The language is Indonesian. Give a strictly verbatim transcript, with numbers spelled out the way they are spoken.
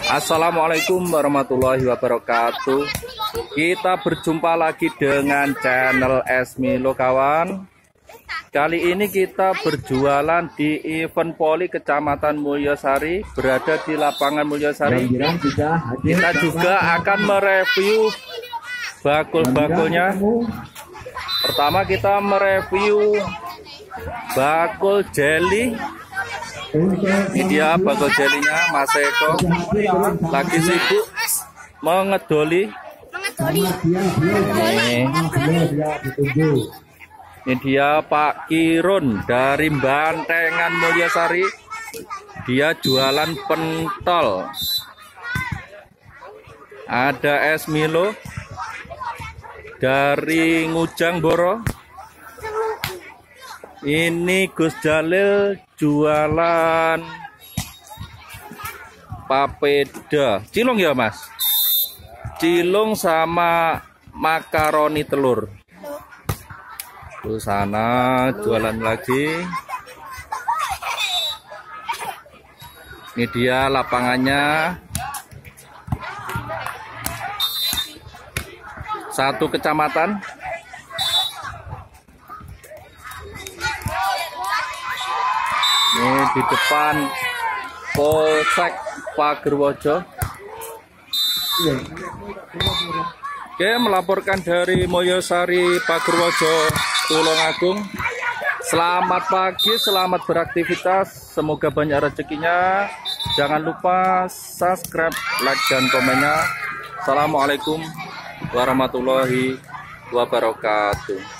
Assalamualaikum warahmatullahi wabarakatuh. Kita berjumpa lagi dengan channel Esmilo kawan. Kali ini kita berjualan di event Poli Kecamatan Mulyosari, berada di lapangan Mulyosari. Kita juga akan mereview bakul-bakulnya. Pertama kita mereview bakul jelly. Ini dia bakul jelinya, Mas Eko lagi sibuk mengedoli. Ini, ini dia Pak Kirun dari Bantengan Mulyosari. Dia jualan pentol. Ada Esmilo dari Ngujang Boro. Ini Gus Jalil jualan papeda cilung ya Mas, cilung sama makaroni telur. Terus sana jualan lagi. Ini dia lapangannya, satu kecamatan. Ini di depan Polsek Pagerwojo. Oke, melaporkan dari Mulyosari Pagerwojo Tulungagung. Selamat pagi, selamat beraktivitas, semoga banyak rezekinya. Jangan lupa subscribe, like, dan komennya. Assalamualaikum warahmatullahi wabarakatuh.